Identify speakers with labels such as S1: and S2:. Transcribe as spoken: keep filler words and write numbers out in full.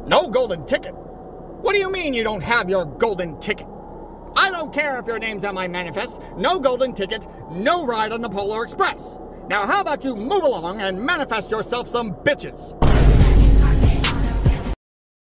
S1: No golden ticket? What do you mean you don't have your golden ticket? I don't care if your name's on my manifest. No golden ticket, no ride on the Polar Express. Now how about you move along and manifest yourself some bitches?